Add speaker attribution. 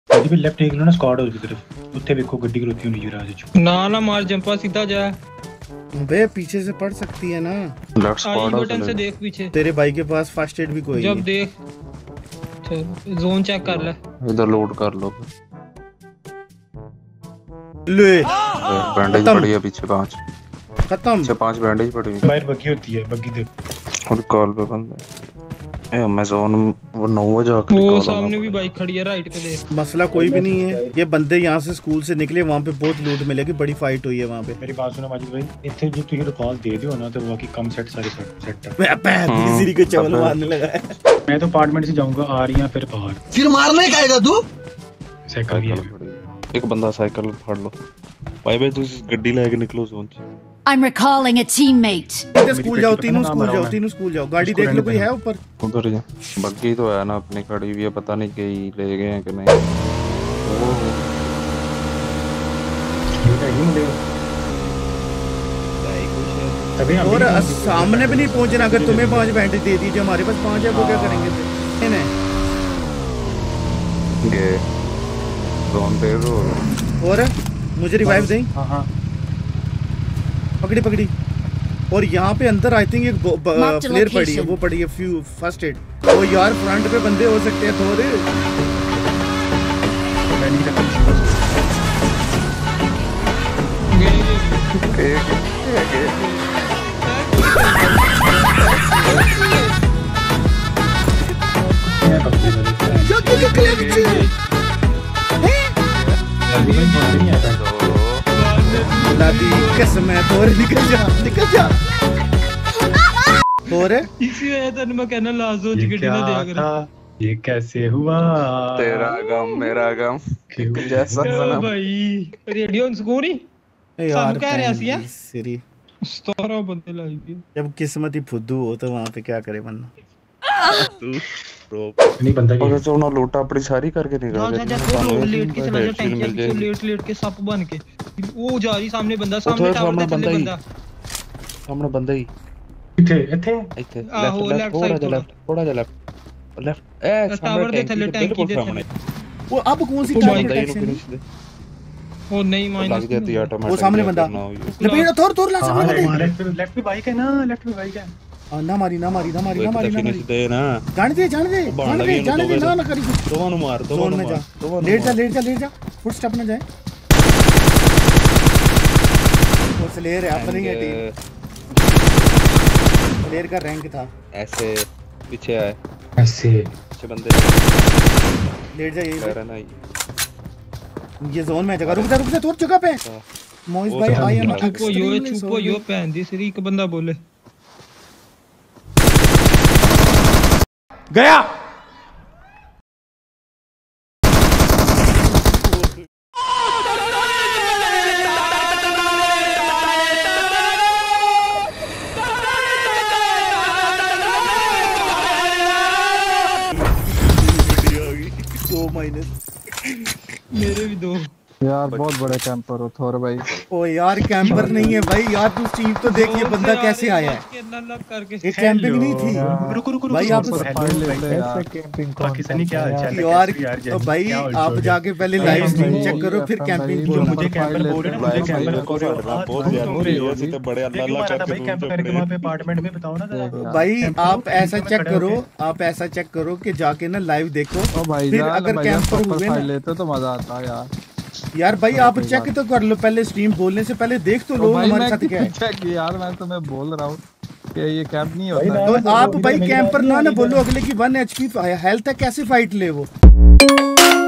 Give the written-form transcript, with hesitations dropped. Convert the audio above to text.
Speaker 1: भाई भी लेफ्ट देख लो ना स्क्वाड हाउस की तरफ उत्ते देखो गड्डी खलोती होनी जरा से
Speaker 2: ना ना मार जंपा सीधा जा
Speaker 3: बे पीछे से पड़ सकती है ना।
Speaker 4: लेफ्ट स्क्वाड
Speaker 2: बटन से देख पीछे
Speaker 3: तेरे भाई के पास फर्स्ट एड भी कोई
Speaker 2: जब
Speaker 3: नहीं।
Speaker 2: देख चल जोन चेक कर ले
Speaker 4: इधर लोड कर लो।
Speaker 3: ले
Speaker 4: बैंडेज पड़ी है पीछे 5
Speaker 3: खत्म।
Speaker 4: पीछे 5 बैंडेज पड़ी है।
Speaker 1: बाहर बग्गी होती है बग्गी देख
Speaker 4: और कॉल पे बंदा है अमेज़न वो 9 बजे आकर
Speaker 2: वो
Speaker 4: कॉल
Speaker 2: सामने भी बाइक खड़ी है राइट पे देख।
Speaker 3: मसला कोई भी नहीं है। ये बंदे यहाँ से स्कूल से निकले वहाँ पे बहुत लूट मिलेगी। बड़ी फाइट हुई है वहाँ पे।
Speaker 1: मेरी बात सुनो माजिद भाई इतने जो तुझे रिकॉल दे दियो ना तो वो की कम सेट सारे सेट है
Speaker 3: तीसरी को चवल मारने लगा है।
Speaker 1: मैं तो अपार्टमेंट से जाऊंगा आ रही हैं फिर बाहर
Speaker 5: फिर मारने का आएगा तू।
Speaker 1: साइकिल भी है
Speaker 4: एक बंदा साइकिल फाड़ लो भाई भाई तू गड्डी लेके निकलो जोन से।
Speaker 6: I'm recalling a teammate.
Speaker 3: School जाओ तीनों स्कूल जाओ गाड़ी देख लो कोई है ऊपर।
Speaker 4: उधर जा बग्गी तो है ना अपनी खड़ी हुई है पता नहीं कहीं ले गए हैं कि नहीं।
Speaker 3: और सामने भी नहीं पहुंचना। अगर तुम्हें 5 बैंडेज दे दीजिए हमारे पास 5 है वो क्या करेंगे फिर।
Speaker 4: ये जोन पे रो
Speaker 3: और मुझे रिवाइव दें।
Speaker 1: हां
Speaker 3: पकड़ी और यहाँ पे अंदर आई थिंक एक प्लेयर पड़ी है वो पड़ी है फ्यू फर्स्ट एड। वो यार फ्रंट पे बंदे हो सकते हैं थोड़े। कसम है तो निकल जा और
Speaker 2: इसी वजह से मैं कहना लाजो टिकट ना दिया कर।
Speaker 1: ये कैसे हुआ
Speaker 4: तेरा गम मेरा गम जैसा सनम
Speaker 2: भाई रेडियो स्कोर ही
Speaker 3: यार
Speaker 2: कह रहे हसिया
Speaker 3: सीरी
Speaker 2: 17 बंदे लाइव।
Speaker 3: जब किस्मत ही फुद्दू हो तो वहां पे क्या करे बंदा।
Speaker 4: तू नहीं बंदा अगर जो ना लोटा अपनी सारी करके निकाल
Speaker 2: जा तो लेट के चला जा टैंक पे लेट के सप बन के वो जा रही सामने बंदा सामने टावर पे बंदा
Speaker 4: सामने बंदा ही
Speaker 1: इथे
Speaker 4: थोड़ा जा लेफ्ट ए
Speaker 2: टावर के थल्ले टैंकी दे थल्ले
Speaker 3: वो अब कौन सी टाइम
Speaker 2: वो नहीं माइनस
Speaker 4: लग जाती है ऑटोमेटिक
Speaker 3: वो सामने बंदा लपेट थोड़ ला सामने
Speaker 1: लेफ्ट पे बाइक है ना लेफ्ट पे बाइक है
Speaker 3: ना मारी
Speaker 4: फिनिश दे ना
Speaker 3: जान दे ना करी
Speaker 4: दोनों नु मार
Speaker 3: जोन में जा लेट जा फुट स्टेप ना जाए। वो स्लेयर है अपनी है टीम स्लेयर का रैंक था
Speaker 4: ऐसे पीछे आए
Speaker 1: ऐसे
Speaker 4: पीछे बंदे
Speaker 3: लेट जा
Speaker 4: कह रहा ना
Speaker 3: ये जोन में जगह रुक जा तोड़ जगह पे मोइस भाई आई एम
Speaker 2: चुप यो पहन दी सिरी एक बंदा बोले
Speaker 3: गया।
Speaker 2: मेरे भी 2
Speaker 7: यार बहुत बड़े कैंपर हो थोर भाई।
Speaker 3: ओ यार कैंपर नहीं है भाई यार तू चीज तो देख ये बंदा कैसे आया है। ये कैंपिंग नहीं थी
Speaker 1: रुको
Speaker 3: भाई आप
Speaker 1: पाकिस्तानी क्या हालचाल है
Speaker 3: यार तो भाई आप जाके पहले लाइव स्ट्रीम चेक करो फिर कैंपिंग बोलो।
Speaker 1: मुझे कैंपर बोल रहे हैं मुझे कैंपर बोल रहे हो बहुत ज्यादा ऐसे तो बड़े अल्लाह करके भाई कैंप करके वहां पे अपार्टमेंट में बताओ ना
Speaker 3: भाई आप ऐसा चेक करो कि जाके ना लाइव देखो फिर अगर कैंपर हुए ना
Speaker 7: लेते तो मजा आता
Speaker 3: यार भाई आप चेक तो कर लो पहले स्ट्रीम बोलने से पहले देख तो लो हमारे साथ क्या है।
Speaker 7: चेक यार मैं तुम्हें बोल रहा हूँ कि ये कैंप नहीं होता
Speaker 3: तो आप भाई कैंपर ना बोलो अगले की 1 HP हेल्थ है कैसे फाइट ले वो।